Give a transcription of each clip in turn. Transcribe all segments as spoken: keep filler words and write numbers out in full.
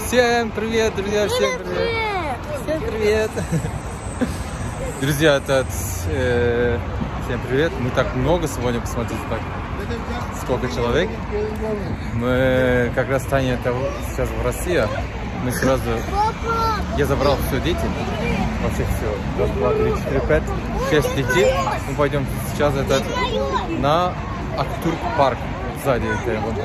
Всем привет, друзья, всем привет. Всем привет. Друзья, этот, э, всем привет. Мы так много сегодня, посмотрите, так, сколько человек. Мы как раз Таня это сейчас в России. Мы сразу, я забрал все дети, вообще все, раз, два, три, четыре, пять, шесть детей. Мы пойдем сейчас этот, на Актурк парк, сзади это вот.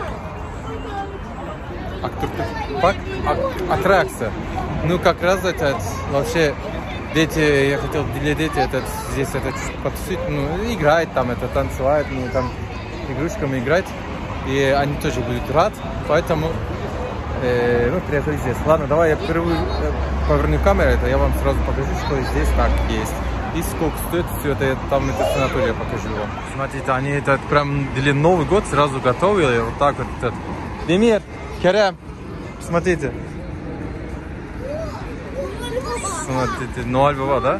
Актурк парк, а, аттракция. Ну как раз этот, вообще, дети, я хотел для детей этот, здесь этот, потусить, ну, играть там, это танцевать, ну, там, игрушками играть. И они тоже будут рады, поэтому э, мы приехали здесь. Ладно, давай я первый э, поверну камеру, это я вам сразу покажу, что здесь так есть. И сколько стоит все это, я там это санаторий я покажу вам. Смотрите, они этот прям для Новый год сразу готовили, вот так вот. Этот. Демир, Керем, смотрите. Смотрите, ну альбова, да?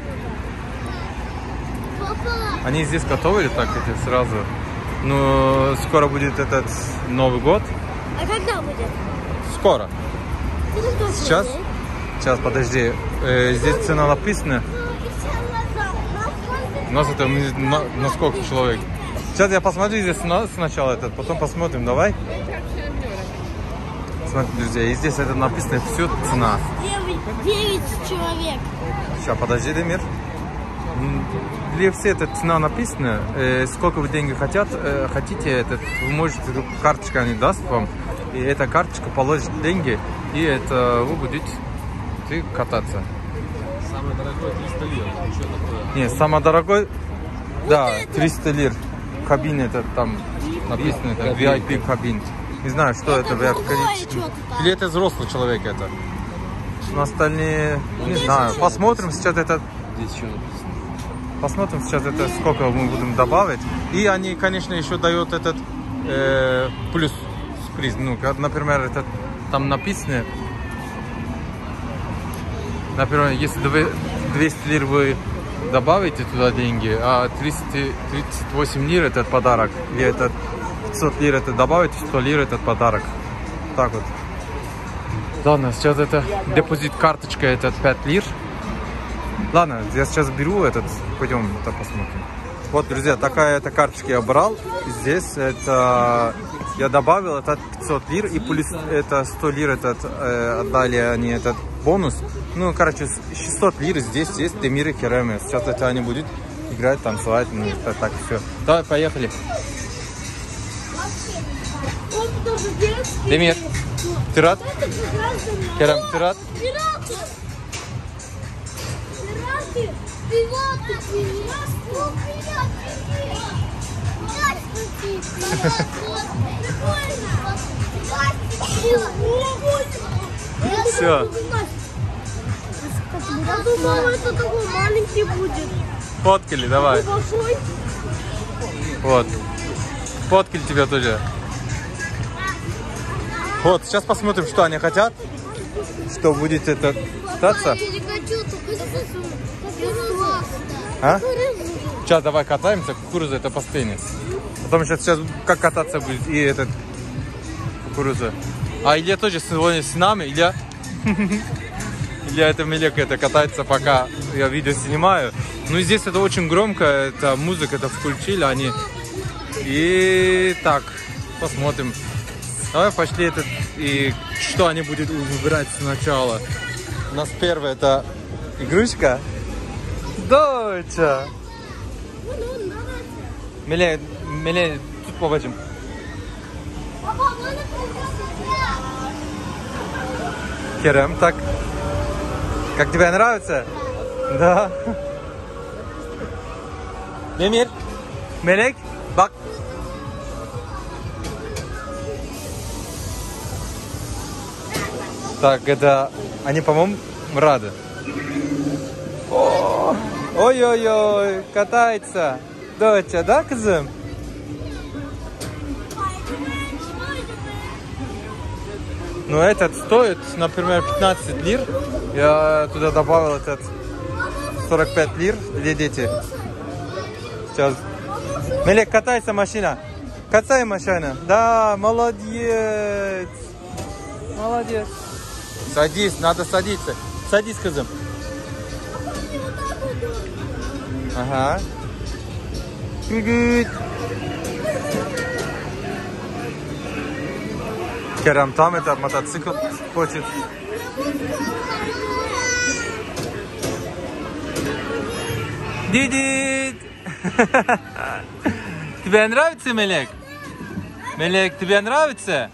Они здесь готовили так эти сразу. Ну, скоро будет этот Новый год. А когда будет? Скоро. Сейчас? Сейчас, подожди. Э, здесь цена написана. У нас это на, на сколько человек? Сейчас я посмотрю здесь на, сначала этот, потом посмотрим, давай. Смотрите, друзья, и здесь это написано все цена. девять человек. Сейчас, подожди, Демир. Для всех эта цена написана. Э, сколько вы деньги хотят, э, хотите, этот, вы можете, карточка они даст вам. И эта карточка положит деньги, и это вы будете кататься. Самый дорогой триста лир. Что такое? Не, самый дорогой, да, триста лир. Кабин это там написано, это ви ай пи кабин. Не знаю, что это, это ви ай пи. Или это взрослый человек это. На остальные, не знаю. Посмотрим сейчас это. Здесь что написано? Посмотрим сейчас это, сколько мы будем добавить. И они, конечно, еще дают этот э, плюс приз. Ну, например, это там написано. Например, если двести лир вы добавите туда деньги, а триста тридцать восемь лир этот подарок, или это пятьсот лир это добавите, сто лир этот подарок. Так вот. Ладно, сейчас это депозит карточка, это пять лир. Ладно, я сейчас беру этот, пойдем это посмотрим. Вот, друзья, такая эта карточка я брал. Здесь это я добавил это пятьсот лир и плюс это сто лир этот э, отдали они этот бонус. Ну, короче, шестьсот лир здесь есть Демир и Керем. Сейчас это они будут играть, танцевать, ну, это так все. Давай, поехали. Демир, ты рад? Керем, ты рад? Все. Я думала, это такой маленький будет. Фоткали, давай. Вот. Фоткали тебя тоже. Вот, сейчас посмотрим, что они хотят. Что будет это кататься. А? Сейчас давай катаемся, кукуруза это последний. Потом сейчас, сейчас как кататься будет и этот кукуруза. А Илья тоже сегодня с нами, Илья. Илья это Мелек это катается, пока я видео снимаю. Ну и здесь это очень громко, это музыка, это включили они. И так, посмотрим. Давай пошли этот, и что они будут выбирать сначала. У нас первая это игрушка. Доча. Меле, Меле, тут побачим. Керем, так. Как тебе нравится? Да. Демир, Мелек, бак. Так, это они, по-моему, рады. Ой-ой-ой, катается. Доча, да, кызым? Ну, этот стоит, например, пятнадцать лир. Я туда добавил этот сорок пять лир для детей. Сейчас. Мелек, катается машина. Катай машина. Да, молодец. Молодец. Садись, надо садиться. Садись, кызым. Ага. Good. Kerem там это мотоцикл хочет. Дидит. Тебе нравится, Мелек? Мелек, тебе нравится?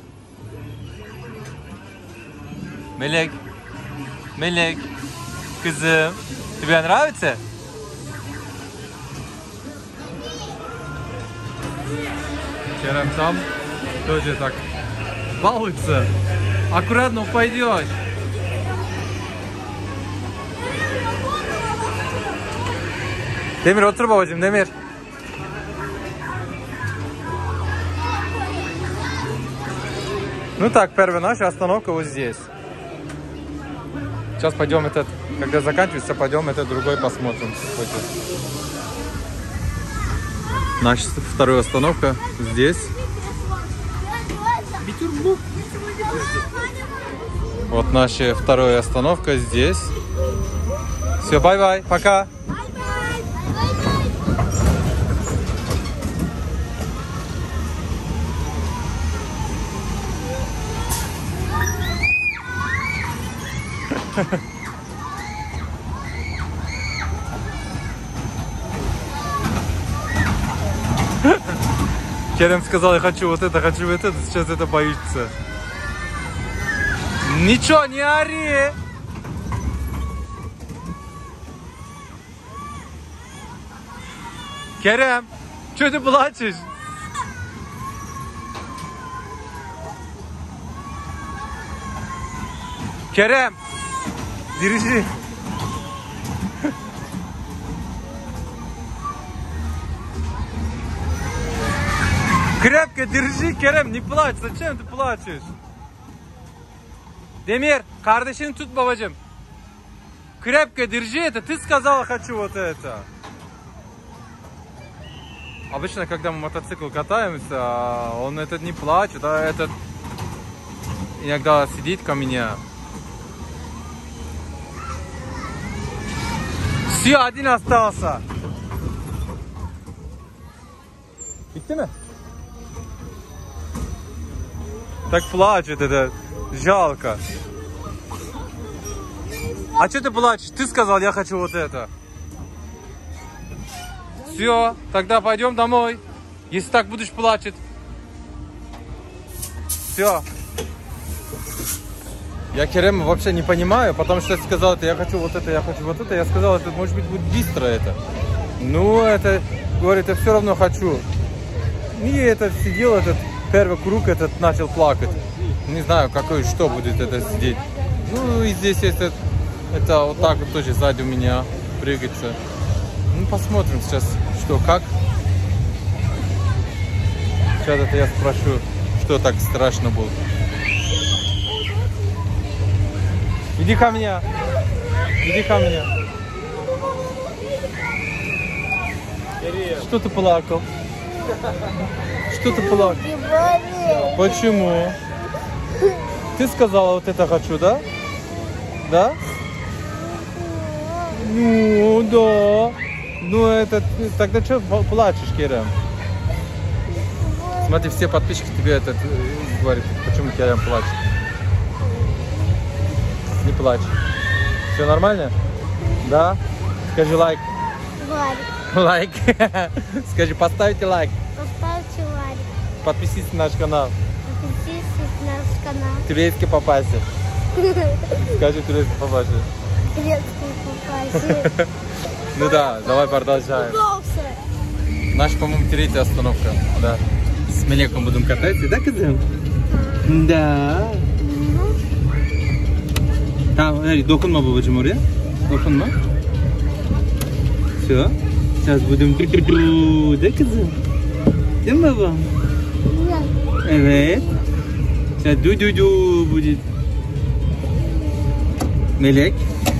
Мелек, Мелек, кызым, тебе нравится? Керем там тоже так балуется. Аккуратно упадешь. Демир, otur babacığım, Demir. Ну так, первая наша остановка вот здесь. Сейчас пойдем этот, когда заканчивается, пойдем этот другой посмотрим. Наша вторая остановка здесь. Вот наша вторая остановка здесь. Все, бай-бай, пока. Керем сказал, я хочу вот это, хочу вот это, сейчас это боится. Ничего, не ори! Керем, что ты плачешь? Керем, держи. Крепко держи, Kerem, не плачь. Зачем ты плачешь? Demir, kardeşini tut babacığım. Крепко держи это. Ты сказала, хочу вот это. Обычно, когда мы мотоцикл катаемся, он этот не плачет, а этот иногда сидит ко мне. Все, один остался. Bitti mi? Так плачет это. Жалко. А что ты плачешь? Ты сказал, я хочу вот это. Все, тогда пойдем домой. Если так будешь плачать. Все. Я Керема вообще не понимаю, потому что я сказал, это я хочу вот это, я хочу вот это. Я сказал, это может быть будет быстро это. Ну, это, говорит, я все равно хочу. И этот сидел, этот первый круг этот начал плакать. Не знаю, какой, что будет это сидеть. Ну, и здесь есть это, это вот так вот тоже сзади у меня прыгается. Ну, посмотрим сейчас, что, как. Сейчас это я спрошу, что так страшно было. Иди ко мне. Иди ко мне. Что ты плакал? Что ты плакал? Почему? Ты сказала, вот это хочу, да? Да? Ну, да. Ну, это... Тогда что плачешь, Керем? Смотри, все подписчики тебе этот говорят, почему Керем плачет. Не плачь. Все нормально? Да? Скажи лайк. Лайк. Скажи, поставьте лайк. Поставьте лайк. Подпишитесь на наш канал. Подписывайтесь на наш канал. Турецкий папаси. Скажи турецкий папаси. Турецкий папаси. Ну да, давай продолжаем. Наша, по-моему, третья остановка. Да. С Мелеком будем кататься, да, кызым? Да. Tamam, hadi dokunma babacığım oraya. Dokunma. Все. Сейчас будем кру-кру-кру, да, кызым? Да, баба? Evet. Сейчас ду-ду-ду будет. Мелек.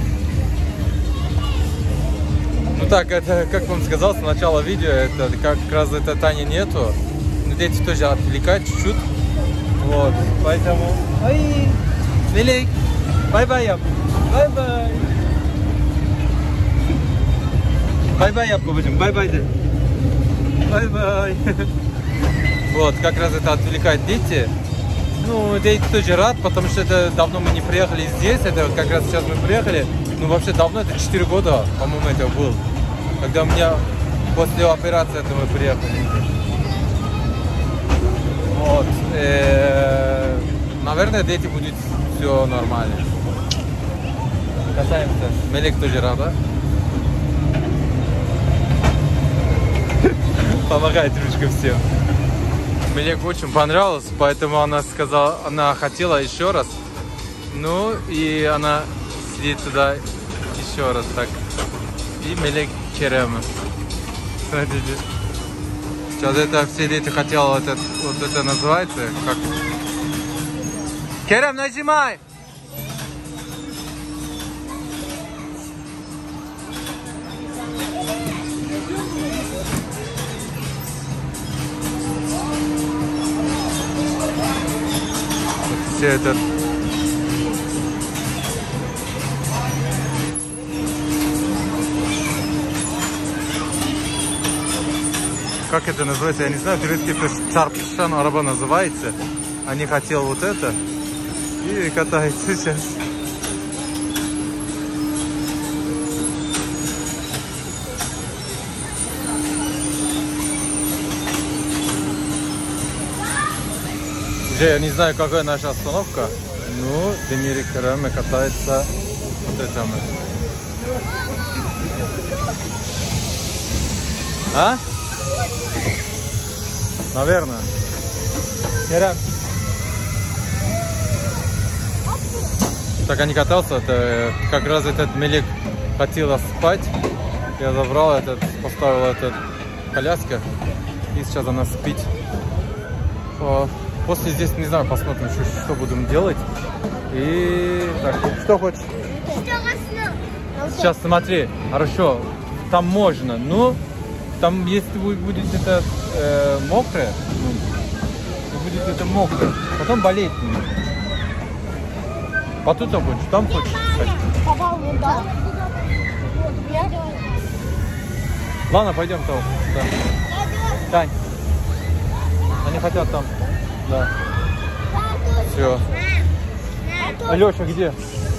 Ну так, это, как вам сказал с начала видео, это как раз это Тани нету. Но дети тоже отвлекают чуть-чуть. Вот, поэтому... Ой, Мелек. Бай-бай, Яб. Бай-бай. Бай-бай, Ябку будем. Бай-бай. Бай-бай. Вот, как раз это отвлекает дети. Ну, дети тоже рад, потому что это давно мы не приехали здесь. Это вот как раз сейчас мы приехали. Ну, вообще давно, это четыре года, по-моему, это был. Когда у меня после операции это мы приехали. Вот. Э-э- наверное, дети будут все нормально. Катаемся. Мелек тоже рада. Помогает ручка всем. Мелек очень понравилось, поэтому она сказала, она хотела еще раз. Ну и она сидит туда еще раз так. И Мелек Керем. Смотрите. Сейчас это все дети хотели, вот это, вот это называется как. Керем, нажимай! Все это. Как это называется? Я не знаю, турецкий чарпшан араба называется. Они хотели вот это. И катаются сейчас. Уже я не знаю, какая наша остановка. Ну, Демир Керем катается вот это. А? Наверное. Керем. Так они катался, это как раз этот Мелек хотела спать. Я забрал этот, поставил этот коляска. И сейчас она спит. После здесь, не знаю, посмотрим, что, что будем делать. И так, что хочешь? Сейчас смотри, хорошо, там можно, но там если будет это э, мокрое, ну, будет это мокрое, потом болеть. Потом там хочешь, там хочешь. Да. Ладно, пойдем там. Да. Тань, они хотят там. Да. Все. Леша где?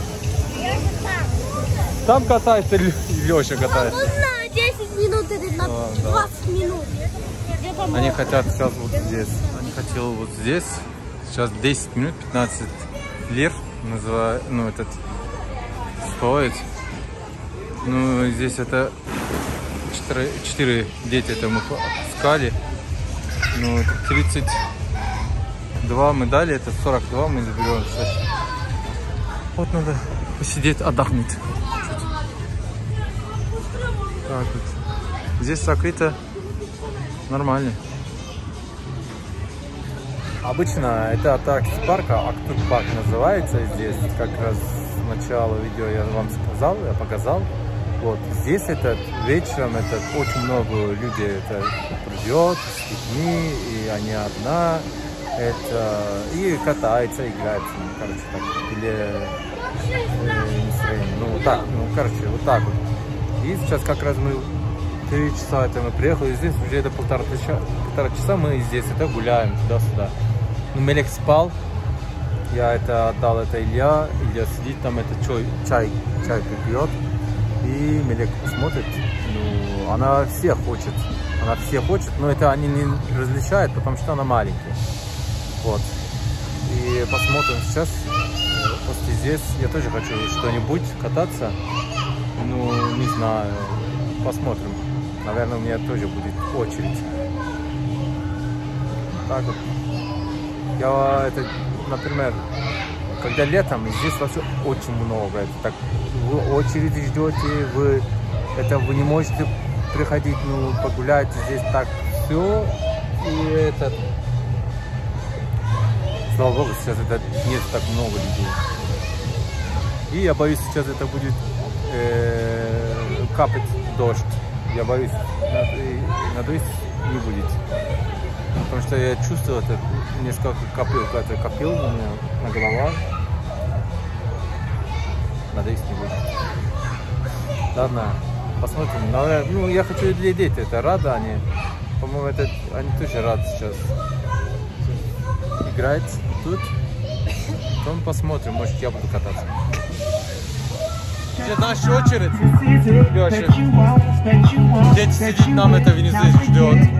Там катается, Леша катается. Ну, десять минут или на двадцать минут. Они хотят сейчас вот здесь. Они хотели вот здесь. Сейчас десять минут, пятнадцать лир называют, ну, этот стоит. Ну, здесь это четыре дети это мы пускали. Ну, тридцать два мы дали, это сорок два мы заберем сейчас. Вот надо посидеть, отдохнуть. Так вот. Здесь закрыто нормально. Обычно это аттракция парка, Актук парк называется здесь. Как раз с начала видео я вам сказал, я показал. Вот здесь этот вечером это очень много людей это придет с детьми, и они одна. Это и катается, играет, ну, короче, так, или э, настроение. Ну, вот так, ну, короче, вот так вот. И сейчас как раз мы три часа это мы приехали, здесь уже это полтора часа, полтора часа мы здесь это гуляем туда-сюда. Ну, Мелек спал, я это отдал это Илья, Илья сидит там, это чай, чай, чай пьет, и Мелек смотрит, ну, она все хочет, она все хочет, но это они не различают, потому что она маленькая. Вот. И посмотрим сейчас. После здесь я тоже хочу что-нибудь кататься. Ну, не знаю. Посмотрим. Наверное, у меня тоже будет очередь. Так вот. Я это, например, когда летом, здесь вообще очень много. Это так, вы очереди ждете, вы это вы не можете приходить, ну, погулять. Здесь так все. И этот. Слава Богу, сейчас это нет так много людей. И я боюсь, сейчас это будет э, капать дождь. Я боюсь, надеюсь, не будет. Потому что я чувствовал, это несколько капель, это капел у меня на головах. надо их не будет. Ладно, посмотрим. Наверное, ну, я хочу для детей, это рады они. По-моему, это они тоже рады сейчас. Играть тут. Потом посмотрим, может я буду кататься. Где наша очередь? Леша. Дети сидит, нам это Венесуэль ждет.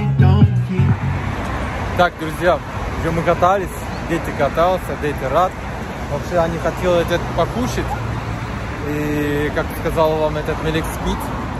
Так, друзья, уже мы катались. Дети катался, дети рад. Вообще они хотели этот покушать. И как сказал вам этот Мелик спит.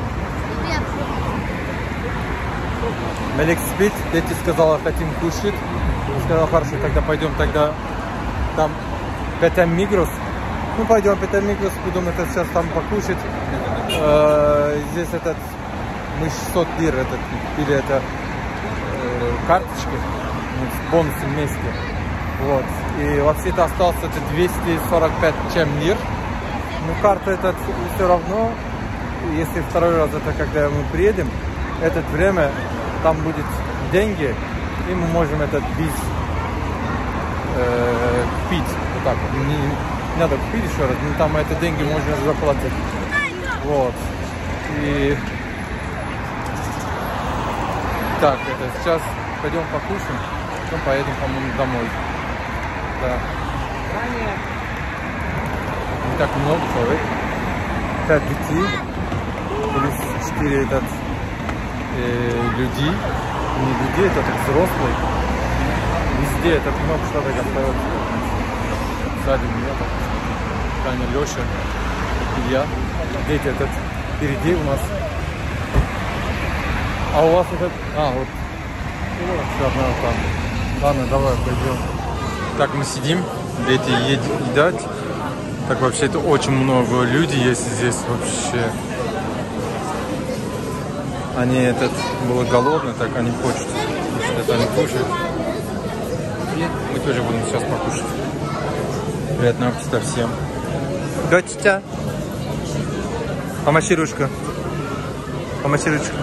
Мелик спит, дети сказали, хотим кушать. Я сказал, хорошо, тогда пойдем тогда там Петем Мигрос. Ну пойдем Петем Мигрос, будем это сейчас там покушать. Э, здесь этот мы шестьсот лир этот или это э, карточки с бонусом вместе. Вот. И вообще-то остался это двести сорок пять чем лир. Ну карта этот все равно. Если второй раз это когда мы приедем, это время там будет деньги, и мы можем этот без э, купить. Вот так вот. Не, не надо купить еще раз, но там это деньги можно заплатить. Вот. И так, это сейчас пойдем покушаем, потом поедем, по-моему, домой. Да. Не так много человек. Пять детей. Плюс четыре этот э, людей. Не людей, это так взрослые. Везде это много что-то остается. Сзади меня так. Таня, Леша, Илья. Дети этот впереди у нас. А у вас этот... А, вот. Все одна там. Ладно, давай пойдем. Так, мы сидим, дети едят. Так, вообще, это очень много людей есть здесь вообще. Они этот были голодны, так они хочут. Это они кушают. И мы тоже будем сейчас покушать. Приятного аппетита всем. Дочка. Помаши ручку. Помаши ручку.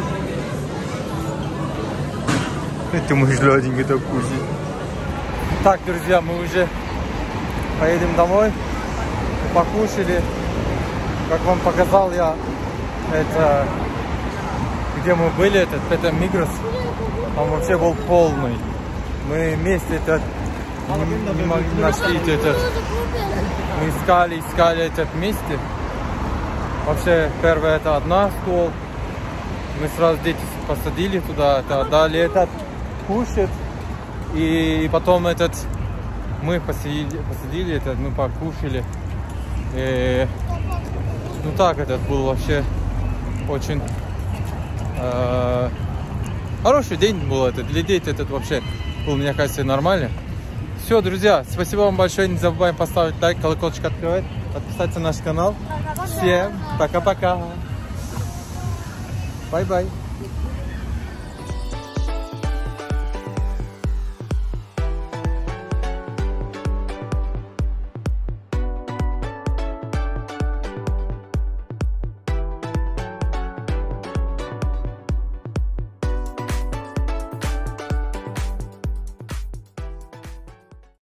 Ты мой жладенький так кузик. Так, друзья, мы уже поедем домой. Покушали. Как вам показал я, это где мы были, этот Петем Мигрос, он вообще был полный. Мы вместе этот не, не могли нашли этот. Мы искали, искали этот вместе. Вообще первое это одна стол. Мы сразу дети посадили туда, это дали этот кушать. И потом этот мы посадили, посадили этот, мы покушали. И, ну так, этот был вообще очень э, хороший день был этот. Для детей этот вообще был, мне кажется, нормально. Все, друзья, спасибо вам большое. Не забываем поставить лайк, колокольчик открывать, подписаться на наш канал. Всем пока-пока. Бай-бай.